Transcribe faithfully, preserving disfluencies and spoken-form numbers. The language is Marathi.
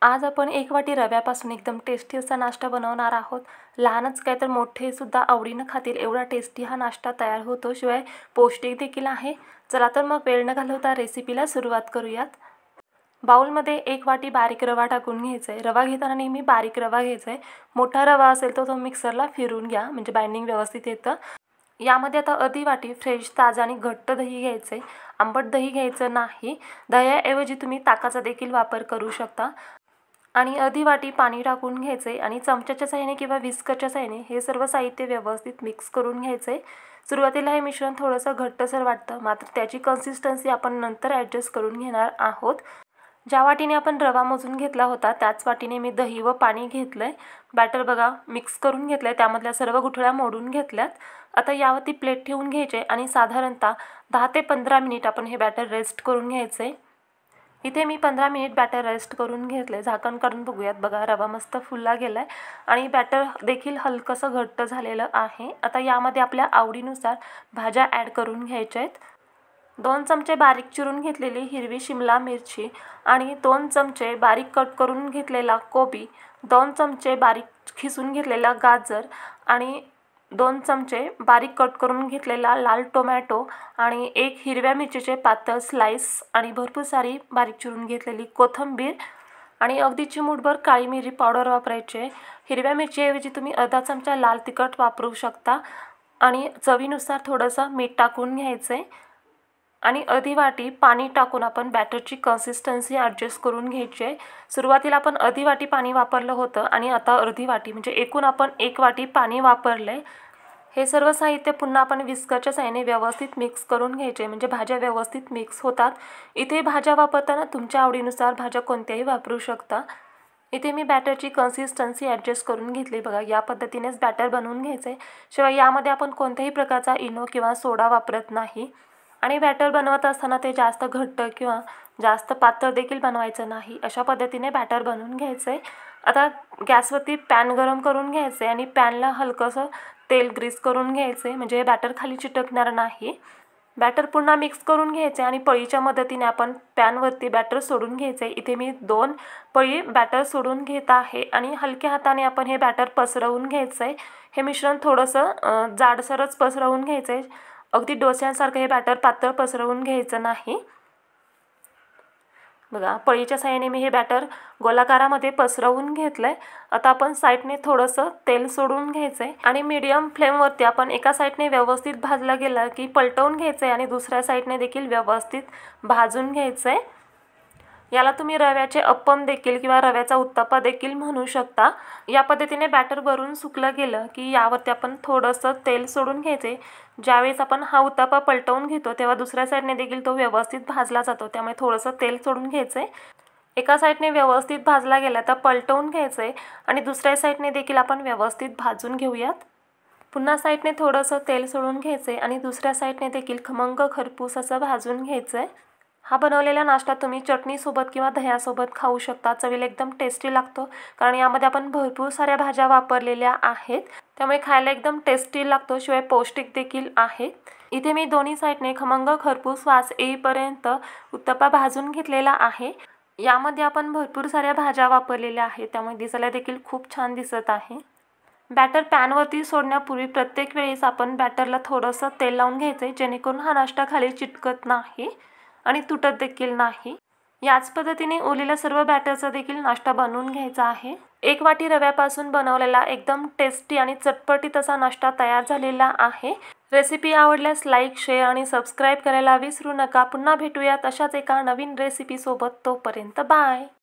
आज आपण एक वाटी रव्यापासून एकदम टेस्टी असा नाश्ता बनवणार आहोत। लहानच काय तर मोठे सुद्धा आवडीनं खातील एवढा टेस्टी हा नाश्ता तयार होतो, शिवाय पौष्टिक देखील आहे। चला तर मग वेळ न घालवता रेसिपीला सुरुवात करूयात। बाउलमध्ये एक वाटी बारीक रवा टाकून घ्यायचा आहे। रवा घेताना नेहमी बारीक रवा घ्यायचा आहे। मोठा रवा असेल तर तो मिक्सरला फिरवून घ्या, म्हणजे बाइंडिंग व्यवस्थित येतं। यामध्ये आता अर्धी वाटी फ्रेश ताजा आणि घट्ट दही घ्यायचं आहे। आंबट दही घ्यायचं नाही, दह्याऐवजी तुम्ही ताकाचा देखील वापर करू शकता। आणि अर्धी वाटी पाणी टाकून घ्यायचे आणि चमच्याच्या साहाय्याने किंवा विस्करच्या साहाय्याने हे सर्व साहित्य व्यवस्थित मिक्स करून घ्यायचे। सुरुवातीला हे मिश्रण थोडंसं घट्टसर वाटतं, मात्र त्याची कन्सिस्टन्सी आपण नंतर ॲडजस्ट करून घेणार आहोत। ज्या वाटीने आपण रवा मोजून घेतला होता त्याच वाटीने मी दही व पाणी घेतलंय। बॅटर बघा मिक्स करून घेतलंय, त्यामधल्या सर्व गुठळ्या मोडून घेतल्यात। आता यावरती प्लेट ठेवून घ्यायचे आणि साधारणतः दहा ते पंधरा मिनिट आपण हे बॅटर रेस्ट करून घ्यायचे। इथे मी पंधरा मिनिट बॅटर रेस्ट करून घेतले। झाकण काढून बघूयात, बघा रवा मस्त फुलला गेलाय आणि बॅटर देखील हलकंसं घट्ट झालेलं आहे। आता यामध्ये आपल्या आवडीनुसार भाज्या ॲड करून घ्यायच्या आहेत। दोन चमचे बारीक चिरून घेतलेली हिरवी शिमला मिरची आणि दोन चमचे बारीक कट करून घेतलेला कोबी, दोन चमचे बारीक खिसून घेतलेला गाजर आणि दोन चमचे बारीक कट करून घेतलेला लाल टोमॅटो आणि एक हिरव्या मिरचीचे पातळ स्लाइस आणि भरपूर सारी बारीक चिरून घेतलेली कोथिंबीर आणि अगदी चिमूटभर काळी मिरी पावडर वापरायची आहे। हिरव्या मिरचीऐवजी तुम्ही अर्धा चमचा लाल तिखट वापरू शकता आणि चवीनुसार थोडंसं मीठ टाकून घ्यायचं आहे आणि अर्धी वाटी पाणी टाकून आपण बॅटरची कन्सिस्टन्सी ॲडजस्ट करून घ्यायची आहे। सुरुवातीला आपण अर्धी वाटी पाणी वापरलं होतं आणि आता अर्धी वाटी, म्हणजे एकूण आपण एक वाटी पाणी वापरलं आहे। हे सर्व साहित्य पुन्हा आपण विस्करच्या साहाय्याने व्यवस्थित मिक्स करून घ्यायचे, म्हणजे भाज्या व्यवस्थित मिक्स होतात। इथे भाज्या वापरताना तुमच्या आवडीनुसार भाज्या कोणत्याही वापरू शकता। इथे मी बॅटरची कन्सिस्टन्सी ॲडजस्ट करून घेतली, बघा या पद्धतीनेच बॅटर बनवून घ्यायचं आहे। शिवाय यामध्ये आपण कोणत्याही प्रकारचा इनो किंवा सोडा वापरत नाही आणि बॅटर बनवत असताना ते जास्त घट्ट किंवा जास्त पातळ देखील बनवायचं नाही, अशा पद्धतीने बॅटर बनवून घ्यायचं आहे। आता गॅसवरती पॅन गरम करून घ्यायचं आहे आणि पॅनला हलकंसं तेल ग्रीस करून घ्यायचे, म्हणजे हे बॅटर खाली चिटकणार नाही। बॅटर पुन्हा मिक्स करून घ्यायचे आणि पळीच्या मदतीने आपण पॅनवरती बॅटर सोडून घ्यायचे। इथे मी दोन पळी बॅटर सोडून घेत आहे आणि हलक्या हाताने आपण हे बॅटर पसरवून घ्यायचं आहे। हे मिश्रण थोडंसं जाडसरच पसरवून घ्यायचं आहे, अगदी डोस्यांसारखं हे बॅटर पातळ पसरवून घ्यायचं नाही। बघा पळीच्या साहाय्याने मी हे बॅटर गोलाकारामध्ये पसरवून घेतलंय। आता आपण साईडने थोडंसं तेल सोडून घ्यायचं आहे आणि मीडियम फ्लेमवरती आपण एका साईडने व्यवस्थित भाजला गेला की पलटवून घ्यायचं आहे आणि दुसऱ्या साईडने देखील व्यवस्थित भाजून घ्यायचं आहे। याला तुम्ही रव्याचे अप्पम देखील किंवा रव्याचा उत्तप्पा देखील म्हणू शकता। या पद्धतीने बॅटर वरून सुकलं गेलं की यावरती आपण थोडंसं तेल सोडून घ्यायचे। ज्यावेळेस आपण हा उत्तप्पा पलटवून घेतो तेव्हा दुसऱ्या साईडने देखील तो व्यवस्थित भाजला जातो, त्यामुळे थोडंसं तेल सोडून घ्यायचं आहे। एका साईडने व्यवस्थित भाजला गेला तर पलटवून घ्यायचं आहे आणि दुसऱ्या साईडने देखील आपण व्यवस्थित भाजून घेऊयात। पुन्हा साईडने थोडंसं तेल सोडून घ्यायचं आहे आणि दुसऱ्या साईडने देखील खमंग खरपूस असं भाजून घ्यायचं आहे। हा बनवलेला नाश्ता तुम्ही चटणीसोबत किंवा दह्यासोबत खाऊ शकता। चवीला एकदम टेस्टी लागतो, कारण यामध्ये आपण भरपूर साऱ्या भाज्या वापरलेल्या आहेत, त्यामुळे खायला एकदम टेस्टी लागतो, शिवाय पौष्टिक देखील आहे। इथे मी दोन्ही साईडने खमंग खरपूस वास येईपर्यंत उत्तप्पा भाजून घेतलेला आहे। यामध्ये आपण भरपूर साऱ्या भाज्या वापरलेल्या आहेत, त्यामुळे दिसायला देखील खूप छान दिसत आहे। बॅटर पॅनवरती सोडण्यापूर्वी प्रत्येक वेळेस आपण बॅटरला थोडंसं तेल लावून घ्यायचं आहे, जेणेकरून हा नाश्ता खाली चिटकत नाही आणि तुटत देखील नाही। याच पद्धतीने उरलेल्या सर्व बॅटरचा देखील नाश्ता बनवून घ्यायचा आहे। एक वाटी रव्यापासून बनवलेला एकदम टेस्टी आणि चटपटीत असा नाश्ता तयार झालेला आहे। रेसिपी आवडल्यास लाईक, शेअर आणि सबस्क्राईब करायला विसरू नका। पुन्हा भेटूयात अशाच एका नवीन रेसिपीसोबत, तोपर्यंत बाय।